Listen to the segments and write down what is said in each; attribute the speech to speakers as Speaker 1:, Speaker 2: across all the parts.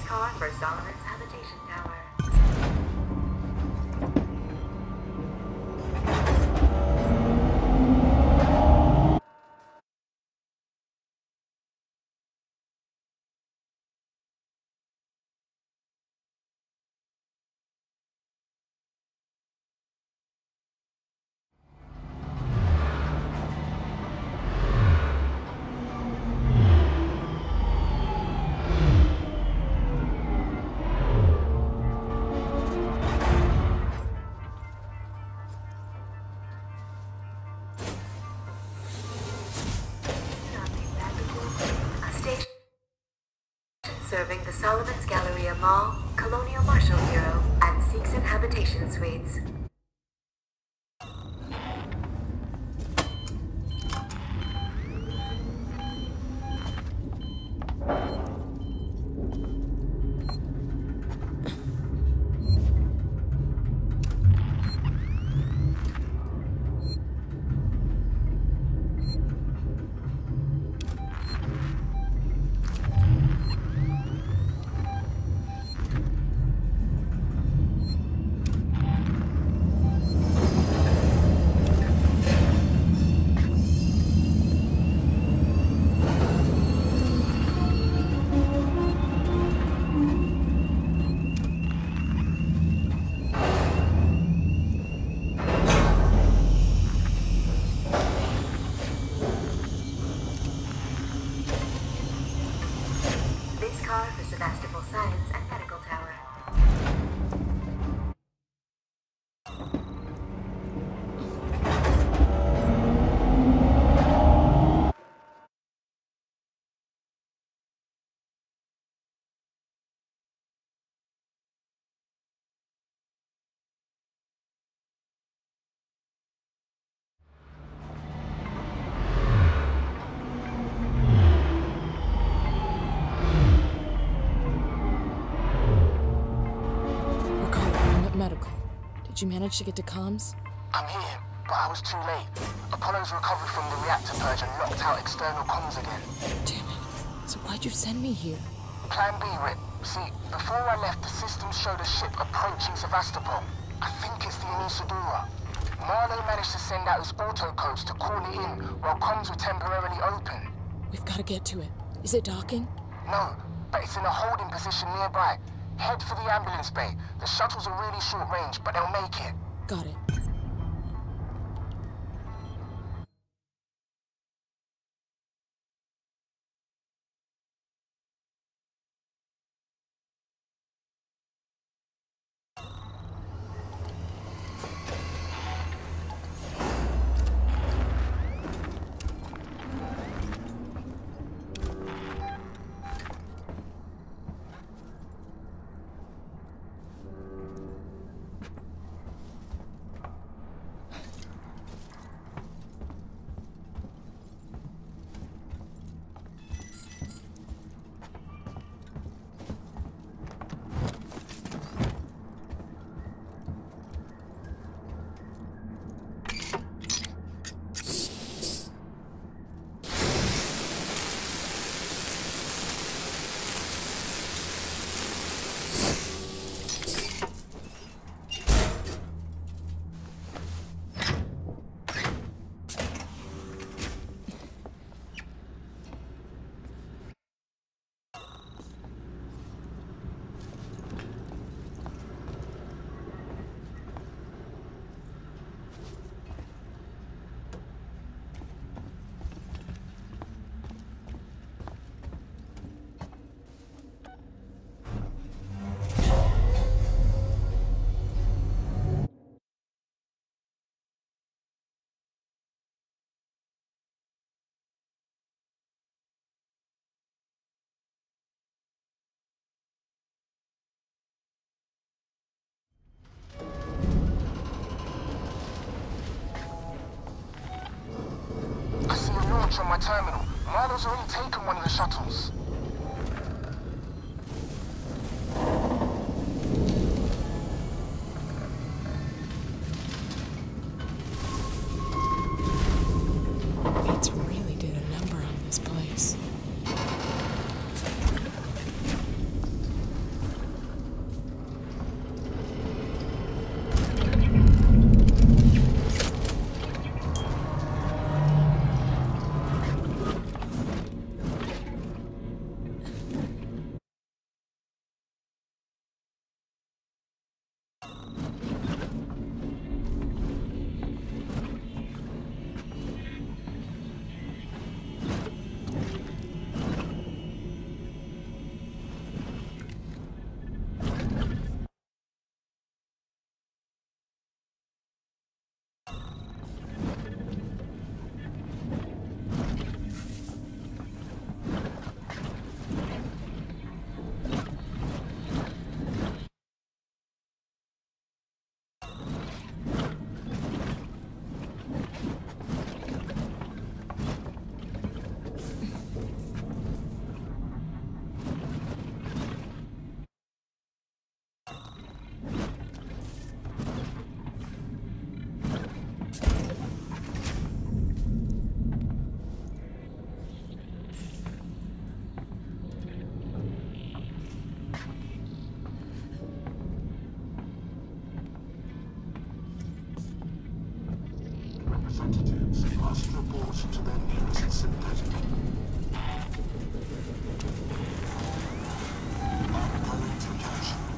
Speaker 1: car for Solomon's habitation tower. Serving the Solomon's Galleria Mall, Colonial Marshal Bureau, and Seegson Habitation Suites. Science and Medical Tower.
Speaker 2: Did you manage to get to comms?
Speaker 3: I'm here, but I was too late. Apollo's recovered from the reactor purge and locked out external comms again.
Speaker 2: Damn it. So why'd you send me here?
Speaker 3: Plan B, Rip. See, before I left, the system showed a ship approaching Sevastopol. I think it's the Anisadora. Marlowe managed to send out his auto codes to call it in while comms were temporarily open.
Speaker 2: We've got to get to it. Is it docking?
Speaker 3: No, but it's in a holding position nearby. Head for the ambulance bay. The shuttles are really short range, but they'll make it.
Speaker 2: Got it.
Speaker 3: On my terminal. Marlowe's already taken one of the shuttles.
Speaker 2: It's really did a number on this place.
Speaker 3: representatives must report to their nearest synthetic. I'm going to catch you.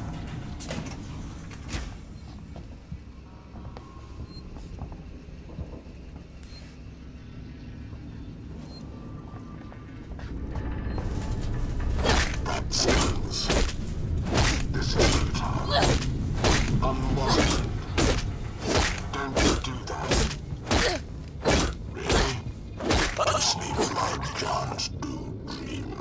Speaker 3: That stings. This is futile. Unwarranted. Don't do that. Really? This needs my chance to dream.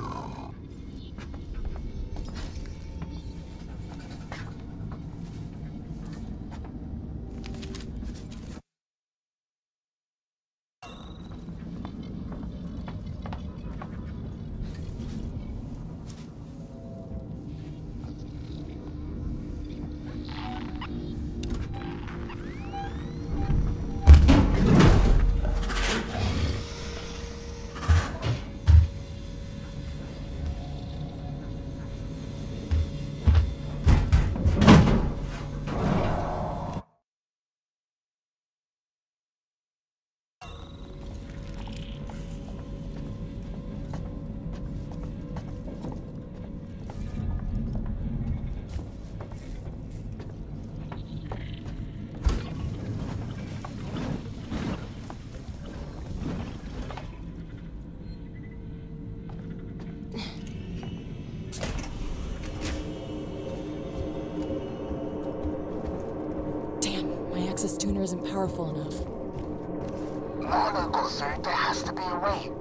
Speaker 2: Access tuner isn't powerful enough.
Speaker 3: Marlo got through. There has to be a way.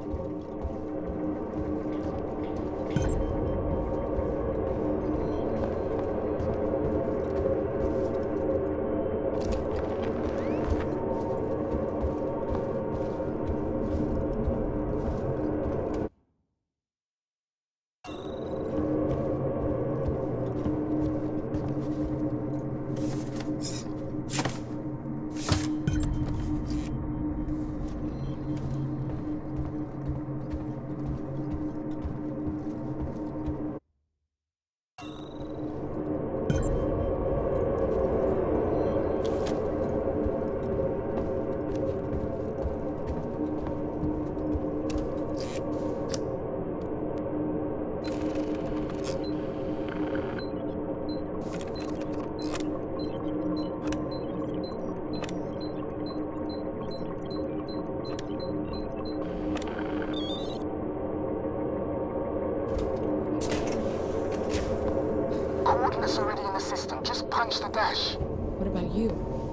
Speaker 3: Coordinates already in the system. Just punch the dash.
Speaker 2: What about you?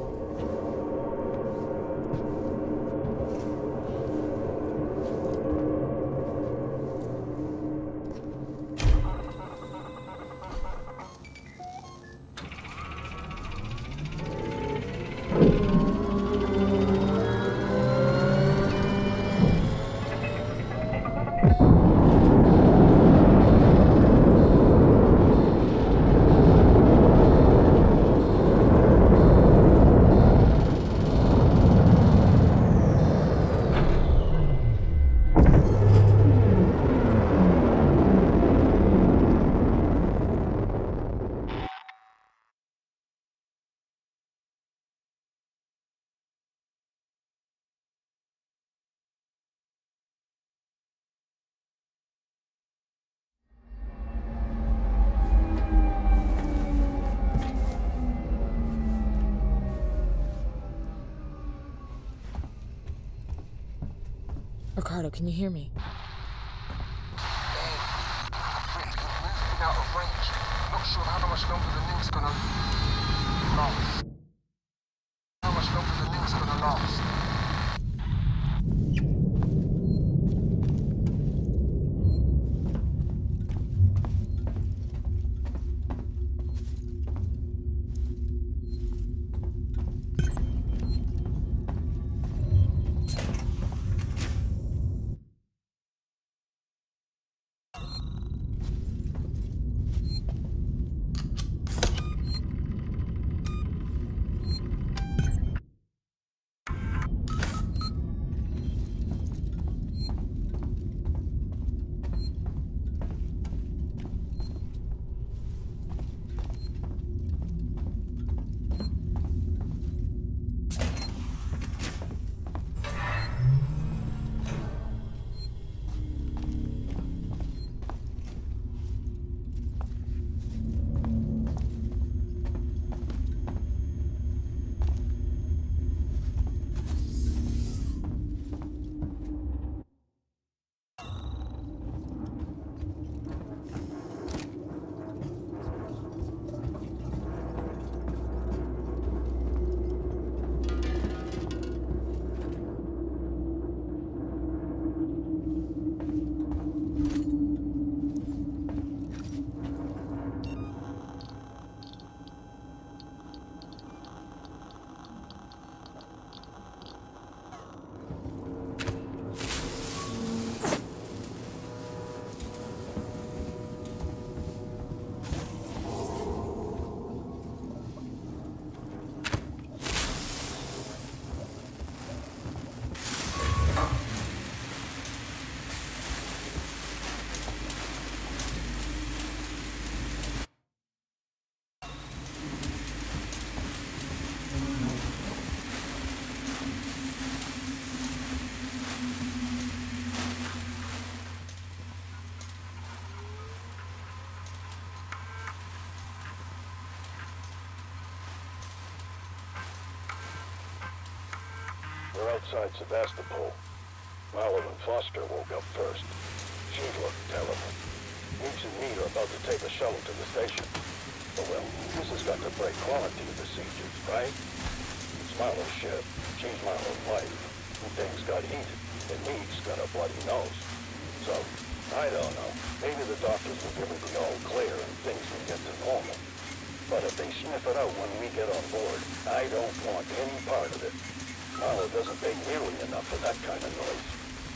Speaker 2: Ricardo, can you hear me?
Speaker 3: Pretty good movement out of range. Not sure how much longer the link's gonna last. How much longer the link's gonna last.
Speaker 4: outside Sevastopol. Marlowe and Foster woke up first. She looked terrible. Meeks and me are about to take a shuttle to the station. Oh well, this has got to break quarantine procedures, right? It's Marlowe's ship. She's Marlowe's wife. And things got heated, and Meeks got a bloody nose. So, I don't know. Maybe the doctors will give her the all clear and things will get to normal. But if they sniff it out when we get on board, I don't want any part of it. Marlowe doesn't pay nearly enough for that kind of noise.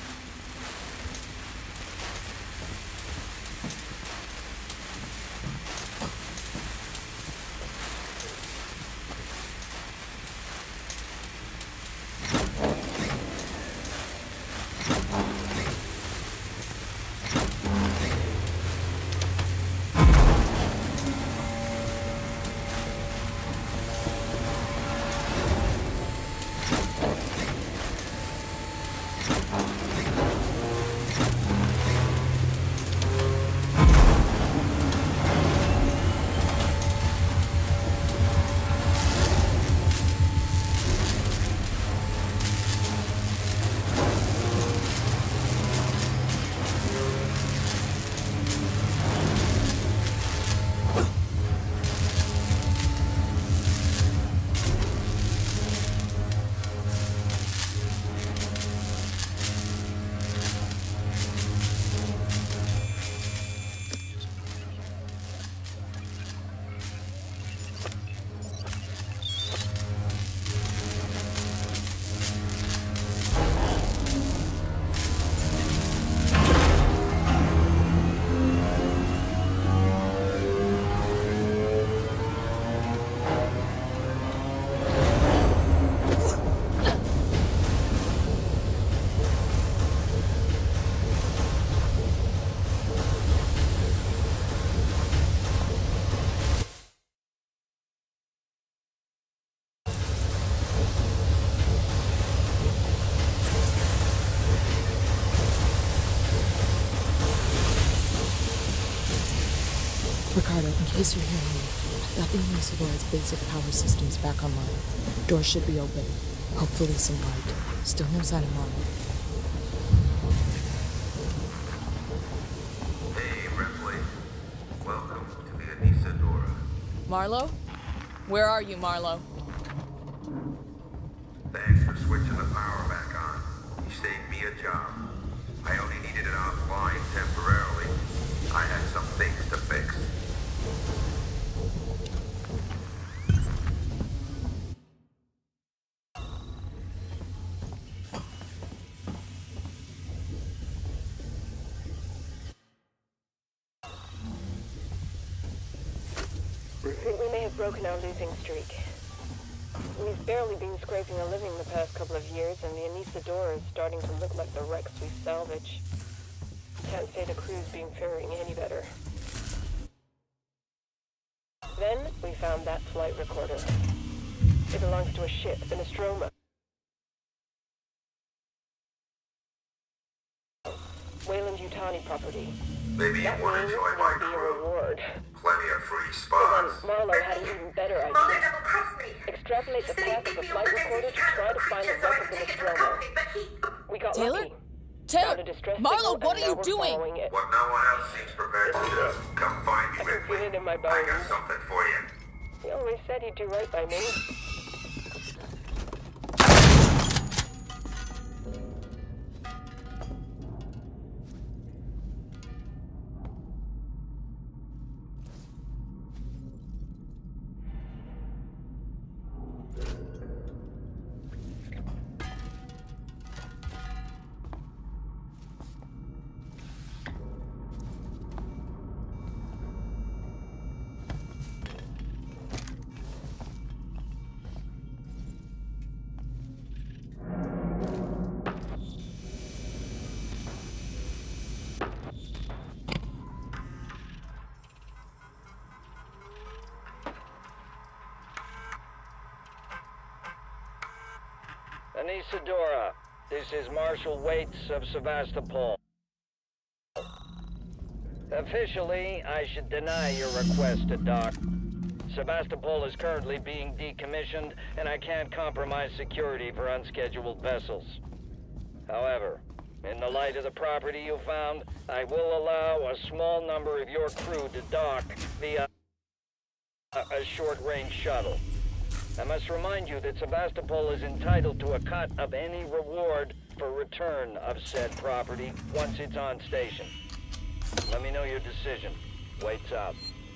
Speaker 2: Ricardo, in case you're hearing me, I've got the Unisador's basic power systems back online. Doors should be open. Hopefully some light. Still no sign of Marlowe.
Speaker 5: Hey, Ripley. Welcome to the Unisadora.
Speaker 2: Marlowe? Where are you, Marlowe?
Speaker 5: Thanks for switching the power back on. You saved me a job. I only needed it offline temporarily. I had some things to fix.
Speaker 6: I think we may have broken our losing streak. We've barely been scraping a living the past couple of years, and the Unisadora is starting to look like the wrecks we salvage. Can't say the crew's been faring any better. Then we found that flight recorder. It belongs to a ship, the Nostromo. Wayland-Yutani property.
Speaker 5: Maybe you
Speaker 6: That
Speaker 5: want to
Speaker 6: means
Speaker 5: join my
Speaker 6: there'll be a
Speaker 5: crew.
Speaker 6: reward.
Speaker 5: Plenty of free
Speaker 6: So
Speaker 5: spots.
Speaker 6: then Marlowe had an even better
Speaker 1: Mother
Speaker 6: idea.
Speaker 1: double-crossed me.
Speaker 6: Extrapolate the
Speaker 1: Said he'd
Speaker 6: path of
Speaker 1: pick
Speaker 6: the
Speaker 1: me
Speaker 6: flight
Speaker 1: up
Speaker 6: recorder to
Speaker 1: against
Speaker 6: try to find the
Speaker 1: so I
Speaker 6: wreck of
Speaker 1: could
Speaker 6: the
Speaker 1: take it to the
Speaker 6: Nostromo.
Speaker 1: company, but he...
Speaker 6: We got
Speaker 2: Taylor?
Speaker 6: lucky.
Speaker 2: Taylor!
Speaker 6: Found a distress
Speaker 2: Marlowe,
Speaker 6: signal,
Speaker 2: what
Speaker 6: and
Speaker 2: are you
Speaker 6: now we're
Speaker 2: doing?
Speaker 6: following it.
Speaker 5: What no one else seems prepared to do. Come find me,
Speaker 6: I can feel
Speaker 5: Ripley.
Speaker 6: it in my
Speaker 5: I got
Speaker 6: bones.
Speaker 5: something for you.
Speaker 6: He always said he'd do right by me.
Speaker 7: Unisadora, this is Marshal Waits of Sevastopol. Officially, I should deny your request to dock. Sebastopol is currently being decommissioned, and I can't compromise security for unscheduled vessels. However, in the light of the property you found, I will allow a small number of your crew to dock via a short-range shuttle. I must remind you that Sebastopol is entitled to a cut of any reward for return of said property once it's on station. Let me know your decision. Waits out.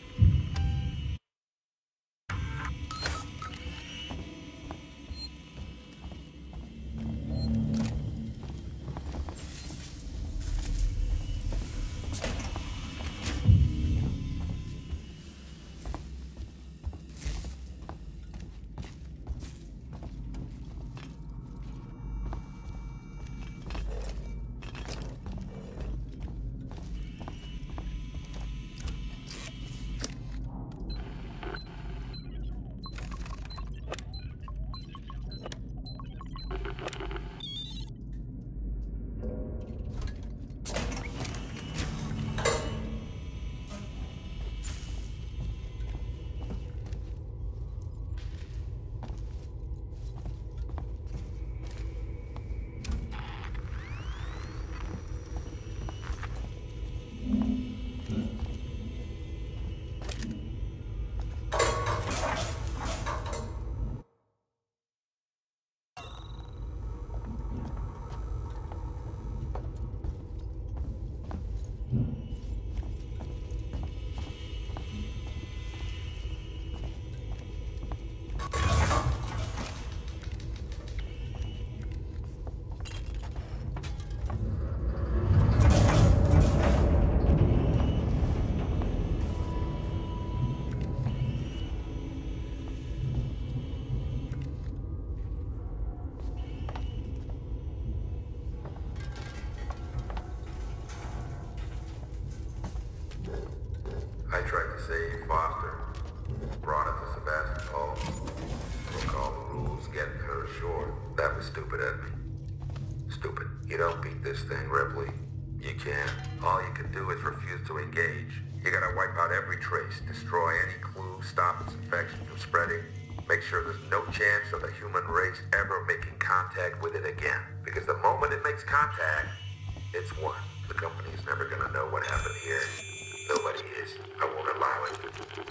Speaker 5: I tried to save Foster. Brought her to Sebastopol. Broke all the rules getting her ashore. That was stupid of me. Stupid. You don't beat this thing, Ripley. You can't. All you can do is refuse to engage. You gotta wipe out every trace, destroy any clue, stop its infection from spreading, make sure there's no chance of the human race ever making contact with it again. Because the moment it makes contact, it's won. The company's never gonna know what happened here. Nobody is. I won't allow it.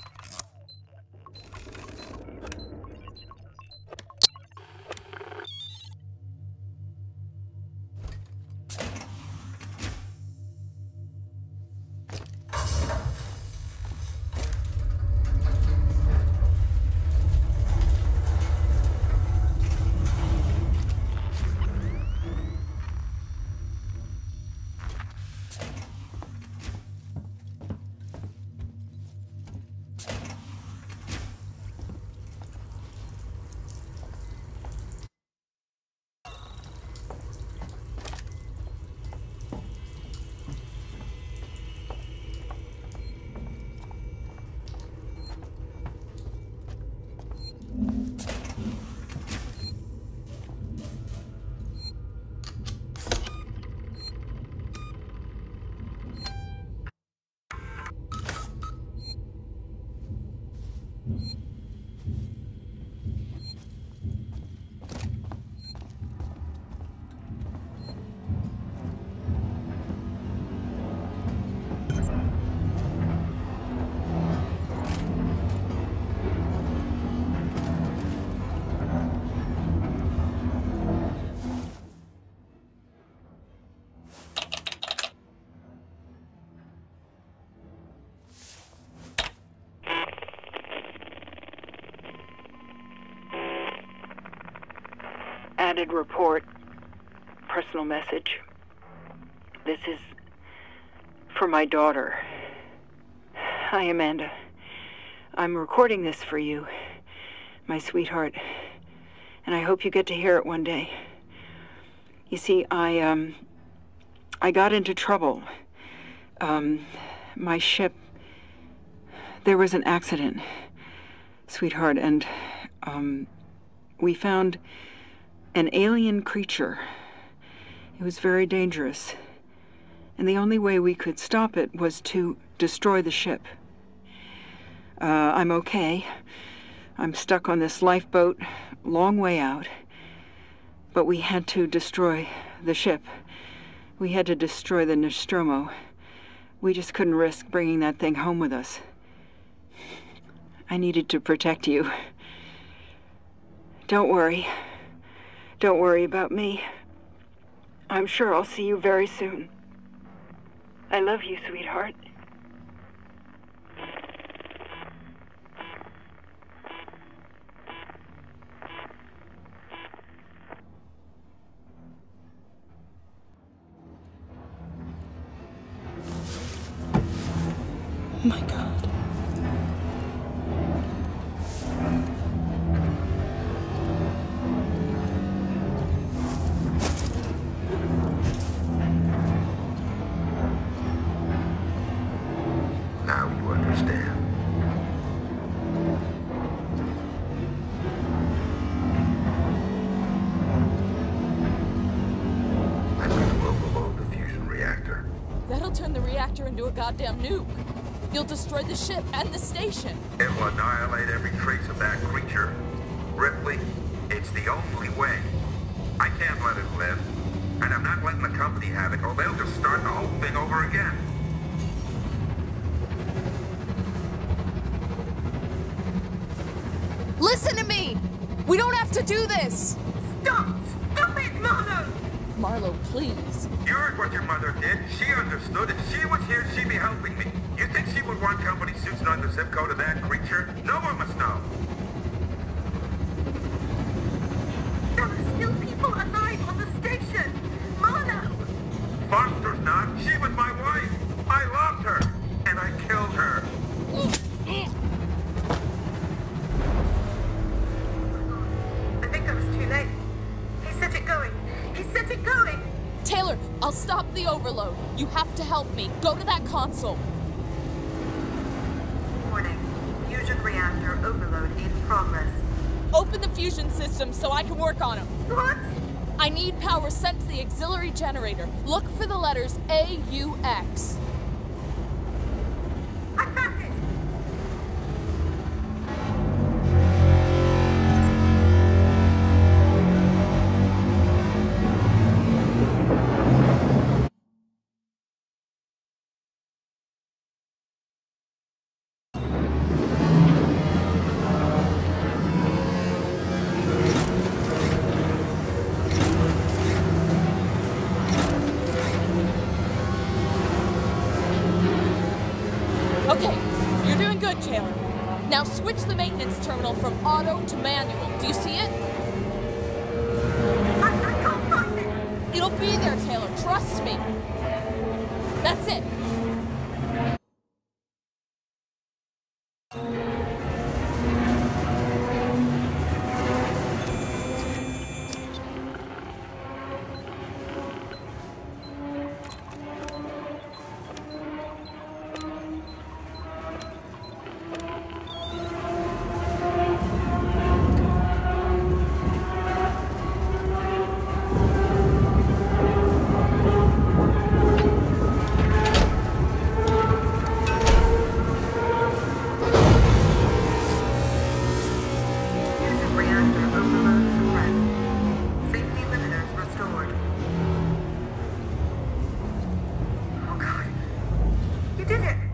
Speaker 6: Added report. Personal message. This is for my daughter. Hi, Amanda. I'm recording this for you, my sweetheart, and I hope you get to hear it one day. You see, I got into trouble. My ship, there was an accident, sweetheart, and we found an alien creature. It was very dangerous, and the only way we could stop it was to destroy the ship.
Speaker 8: I'm okay. I'm stuck on this lifeboat, long way out. But we had to destroy the ship. We had to destroy the Nostromo. We just couldn't risk bringing that thing home with us. I needed to protect you. Don't worry. Don't worry about me. I'm sure I'll see you very soon. I love you, sweetheart.
Speaker 2: Oh my God.
Speaker 5: Now you understand. I'm going to overload the fusion reactor.
Speaker 2: That'll turn the reactor into a goddamn nuke. You'll destroy the ship and the station.
Speaker 5: It will annihilate every trace of that creature. Ripley, it's the only way. I can't let it live. And I'm not letting the company have it, or they'll just start the whole thing over again.
Speaker 2: Listen to me! We don't have to do this!
Speaker 6: Stop! Stop it, Marlo!
Speaker 2: Marlo, please.
Speaker 5: You heard what your mother did. She understood. If she was here, she'd be helping me. You think she would want company suits knowing the zip code of that creature? No one must know.
Speaker 6: There are still people alive on the station! Marlo!
Speaker 5: Foster's not. She was my wife. I loved her. And I killed her.
Speaker 6: I think I was too late. He set it going. He set it going!
Speaker 2: Taylor, I'll stop the overload. You have to help me. Go to that console.
Speaker 1: Warning. Fusion reactor overload in progress.
Speaker 2: Open the fusion system so I can work on them.
Speaker 6: What?
Speaker 2: I need power sent to the auxiliary generator. Look for the letters AUX.
Speaker 6: I found it!
Speaker 2: Okay, you're doing good, Taylor. Now switch the maintenance terminal from auto to manual. Do you see it?
Speaker 6: I can't find it!
Speaker 2: It'll be there, Taylor. Trust me. That's it.
Speaker 1: Fusion reactor overload suppressed. Safety limiters restored. Oh God. You did it!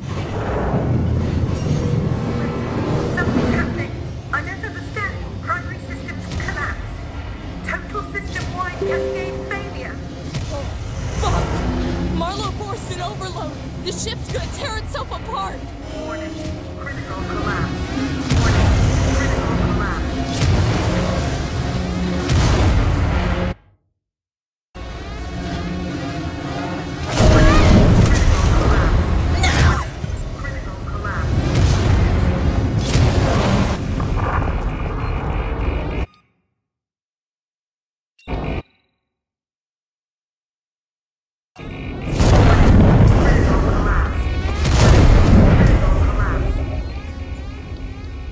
Speaker 1: Wait, something's happening. I don't understand. Primary systems collapse. Total system-wide cascade failure.
Speaker 2: Oh, fuck! Marlo forced an overload. The ship's gonna tear itself apart.
Speaker 1: Warning. Critical collapse. Warning. Critical collapse. Critical collapse. Critical collapse. Critical collapse.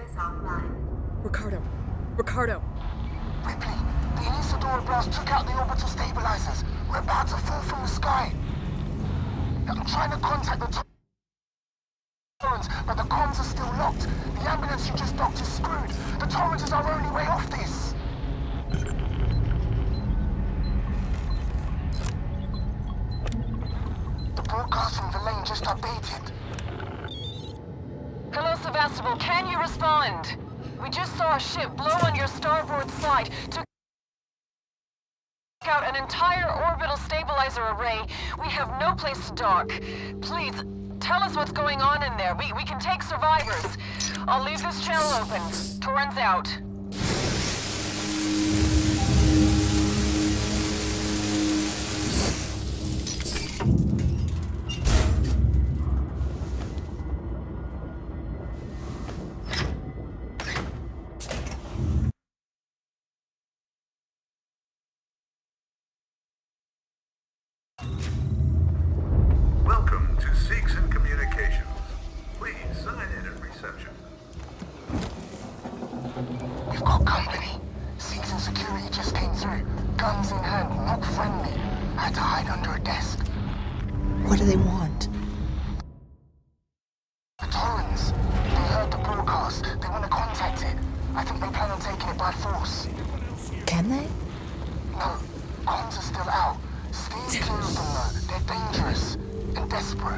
Speaker 1: is offline.
Speaker 2: Ricardo.
Speaker 3: Ripley, the Isidora blast took out the orbital stabilizers. We're about to fall from the sky. I'm trying to contact the Torrens, but the comms are still locked. The ambulance you just docked is screwed. The Torrens is our only way off this. The broadcast from Verlaine just updated.
Speaker 6: Hello, Sevastopol. Can you respond? We just saw a ship blow on your starboard side. Took out an entire orbital stabilizer array. We have no place to dock. Please, tell us what's going on in there. We can take survivors. I'll leave this channel open. Torrens out.
Speaker 5: Welcome to Seeks and Communications. Please sign in at reception.
Speaker 3: We've got company. Seeks and security just came through. Guns in hand, not friendly. I had to hide under a desk.
Speaker 2: What do they want?
Speaker 3: The Torrens. They heard the broadcast. They want to contact it. I think they plan on taking it by force.
Speaker 2: Can they?
Speaker 3: No, comms are still out. Stay clear of them though. They're dangerous and desperate.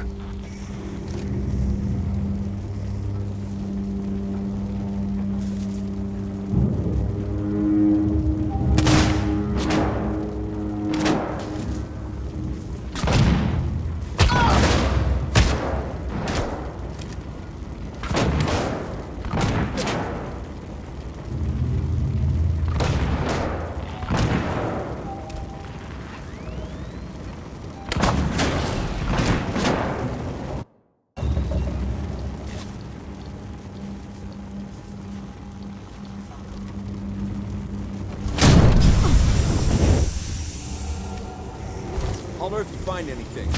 Speaker 9: I'll know if you find anything.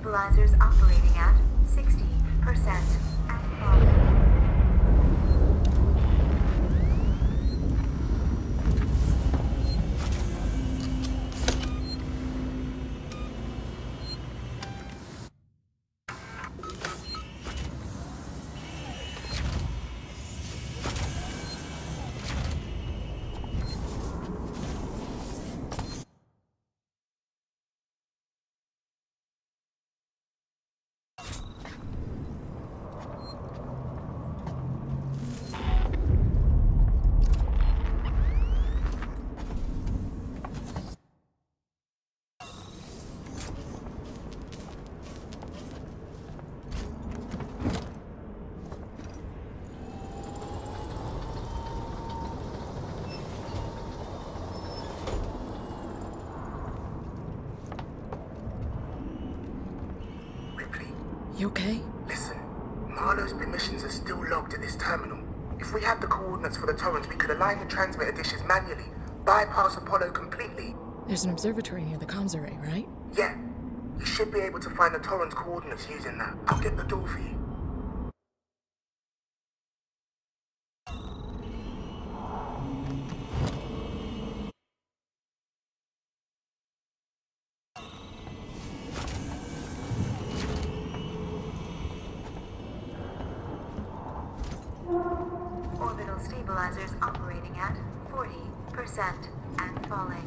Speaker 1: stabilizers operating at 60% and falling.
Speaker 2: You okay?
Speaker 3: Listen, Marlowe's permissions are still logged at this terminal. If we had the coordinates for the torrents, we could align the transmitter dishes manually, bypass Apollo completely.
Speaker 2: There's an observatory near the comms array, right?
Speaker 3: Yeah, you should be able to find the torrent's coordinates using that. I'll get the door for you.
Speaker 1: Orbital stabilizers operating at 40% and falling.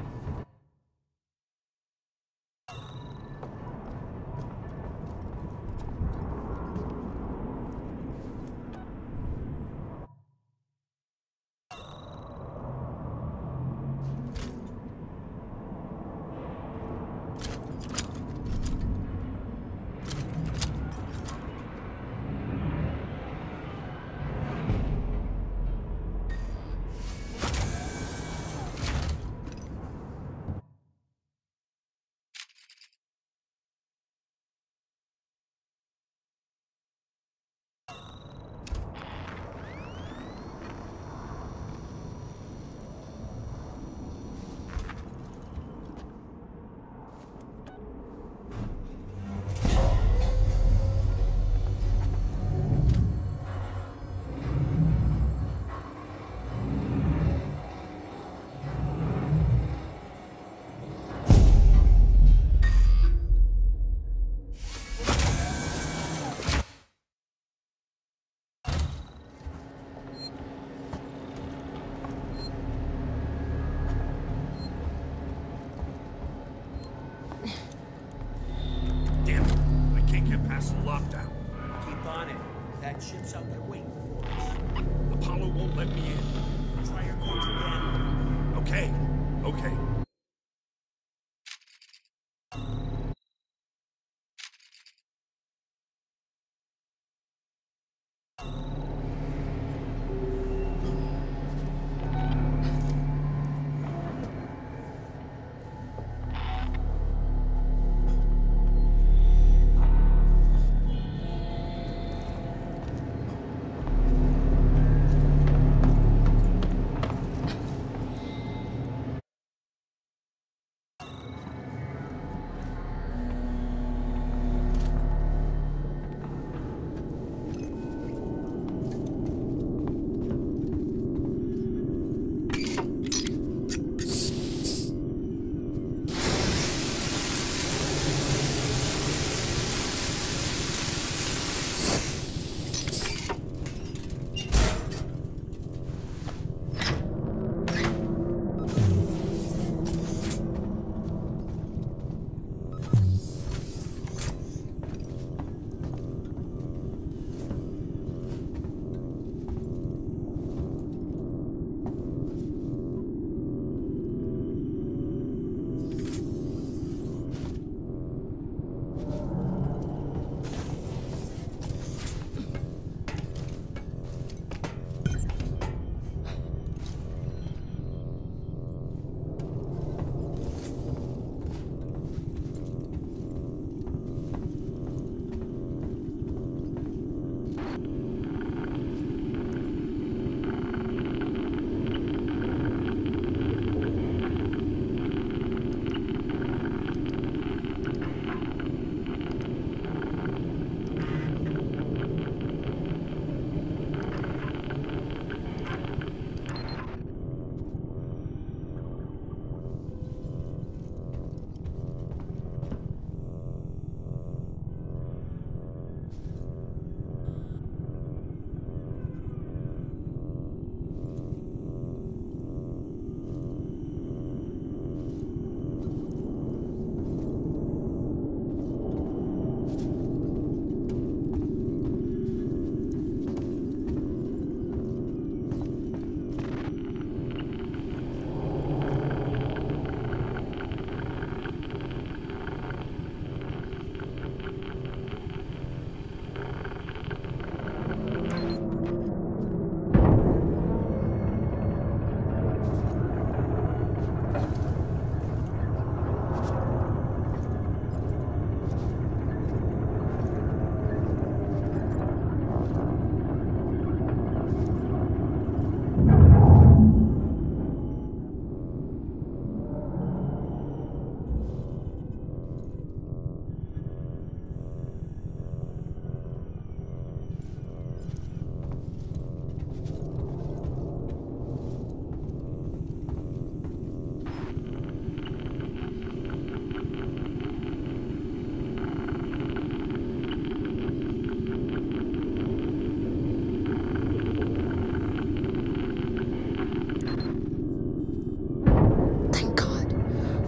Speaker 10: Lockdown.
Speaker 9: Keep on it. That ship's out there waiting for us.
Speaker 10: Apollo won't let me in.
Speaker 9: Try your coach again.
Speaker 10: Okay, okay.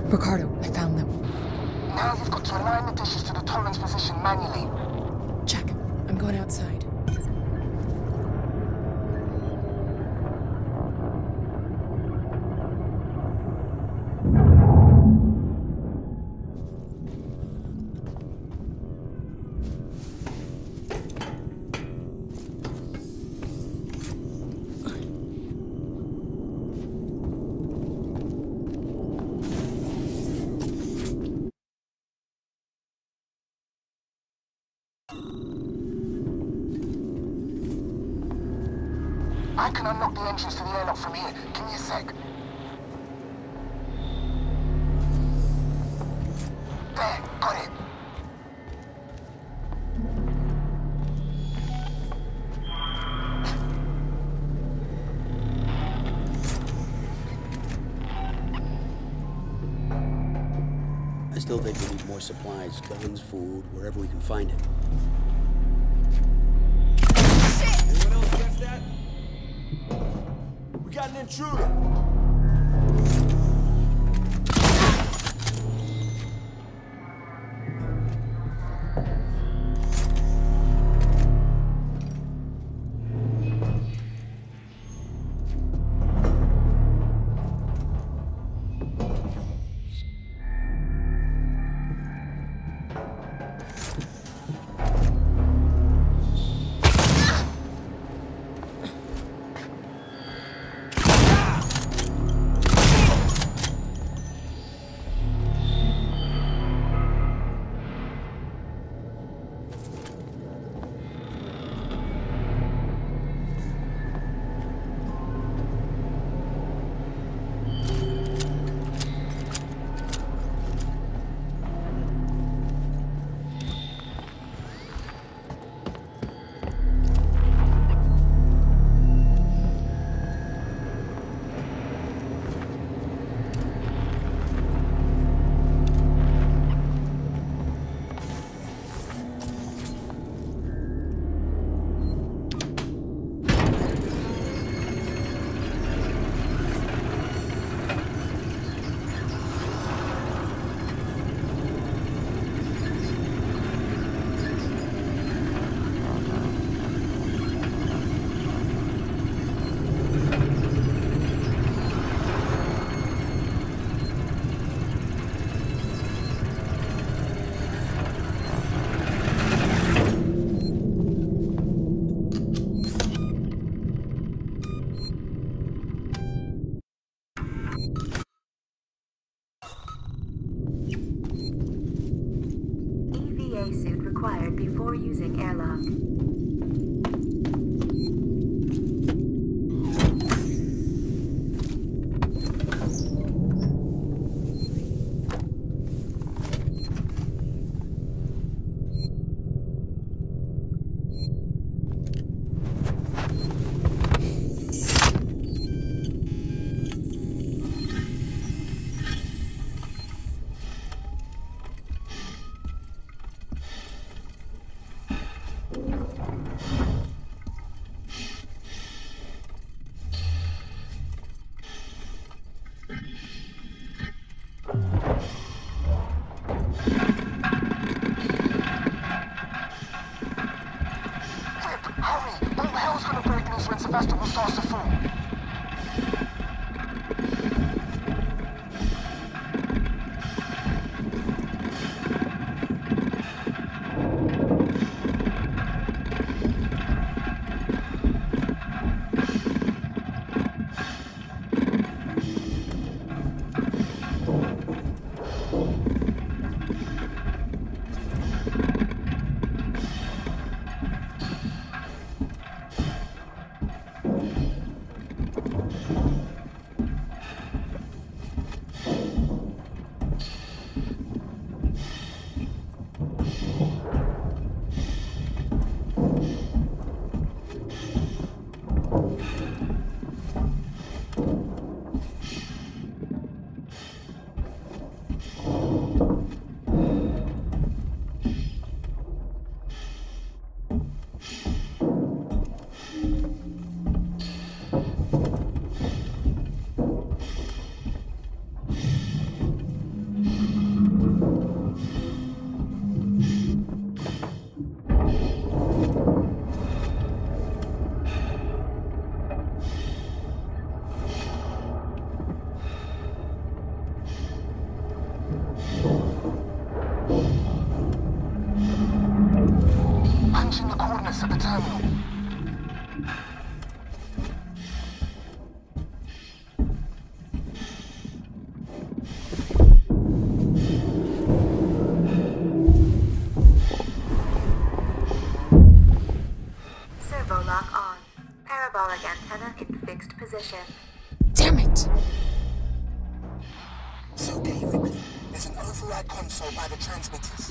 Speaker 2: Ricardo, I found them.
Speaker 3: Now you've got to align the dishes to the Torrens position manually.
Speaker 2: Check. I'm going outside.
Speaker 3: I can unlock the entrance to the airlock from here. Give me a sec. There, got it.
Speaker 11: I still think we need more supplies, guns, food, wherever we can find it.
Speaker 9: Anyone else catch that? We got an intruder!
Speaker 1: Suit required before using airlock. parabolic antenna in fixed position.
Speaker 2: Damn it!
Speaker 3: It's okay, Ripley. There's an override console by the transmitters.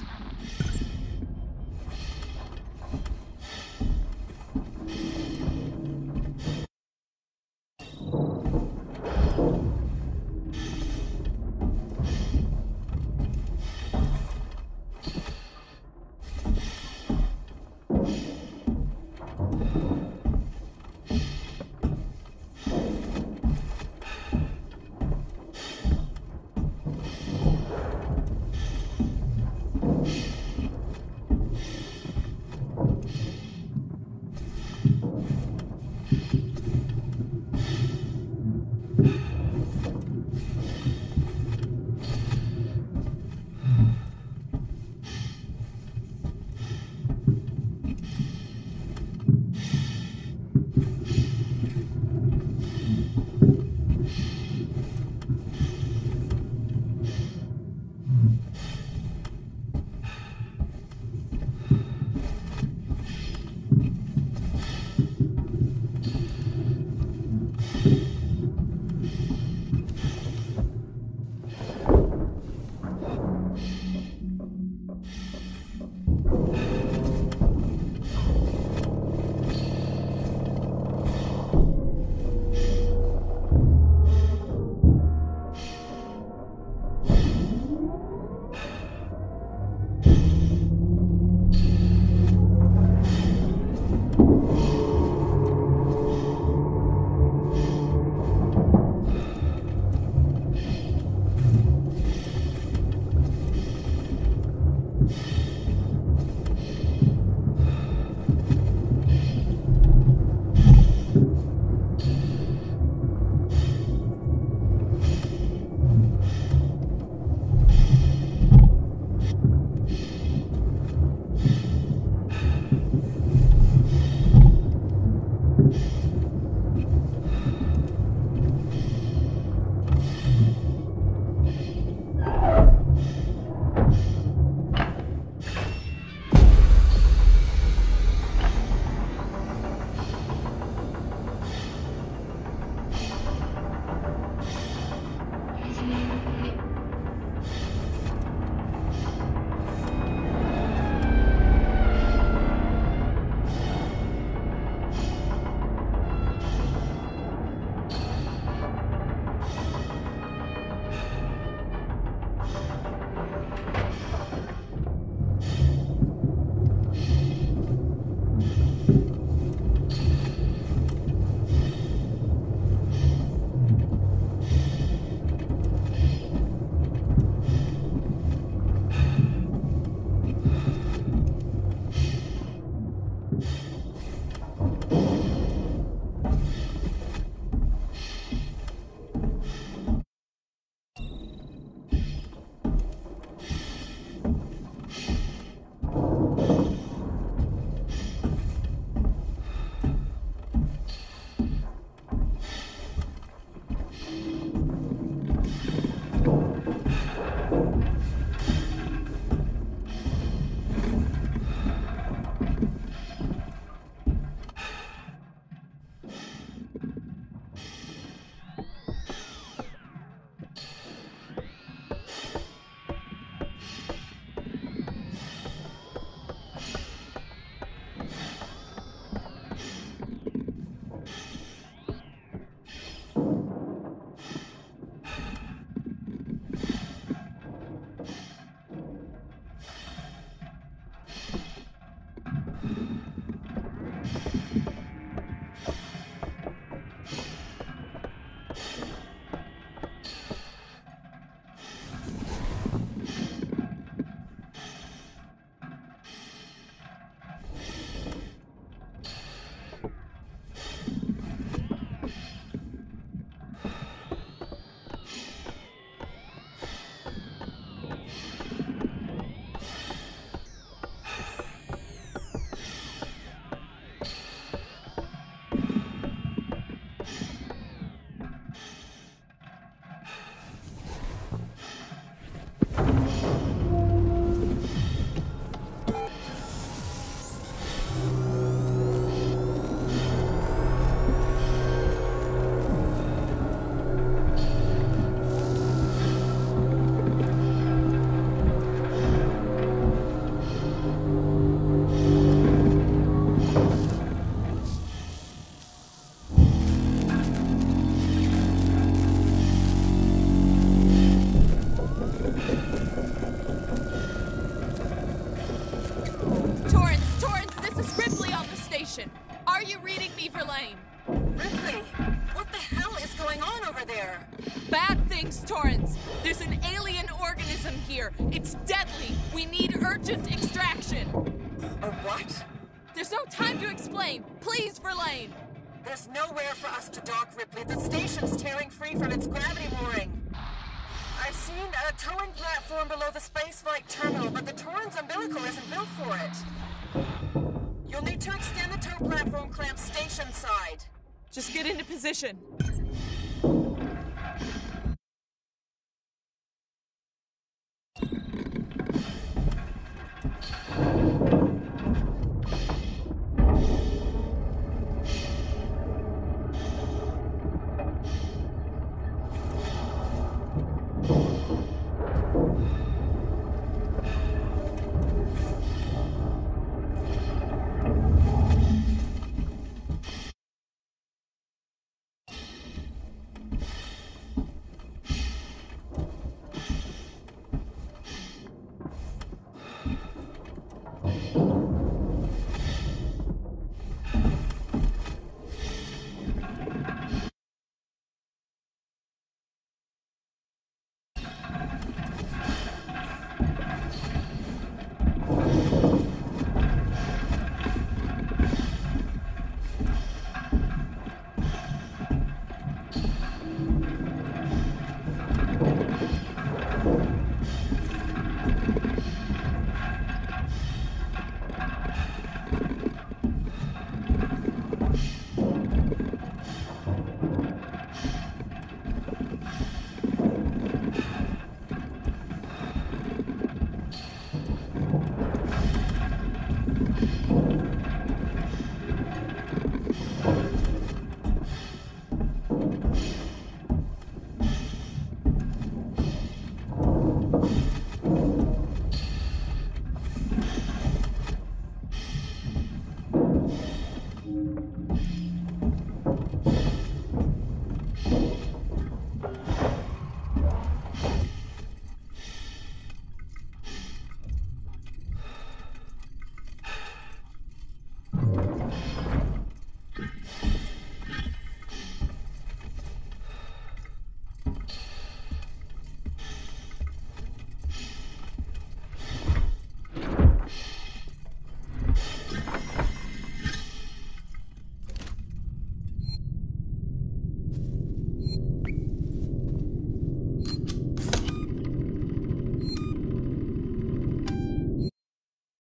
Speaker 12: Verlaine.
Speaker 1: Ripley, what the hell is going on over there?
Speaker 12: Bad things, Torrance. There's an alien organism here. It's deadly. We need urgent extraction.
Speaker 1: A what?
Speaker 12: There's no time to explain. Please, Verlaine.
Speaker 1: There's nowhere for us to dock, Ripley. The station's tearing free from its gravity mooring. I've seen a towing platform below the spaceflight terminal, but the Torrens umbilical isn't built for it. You'll need to extend the tow platform clamp station side.
Speaker 12: Just get into position.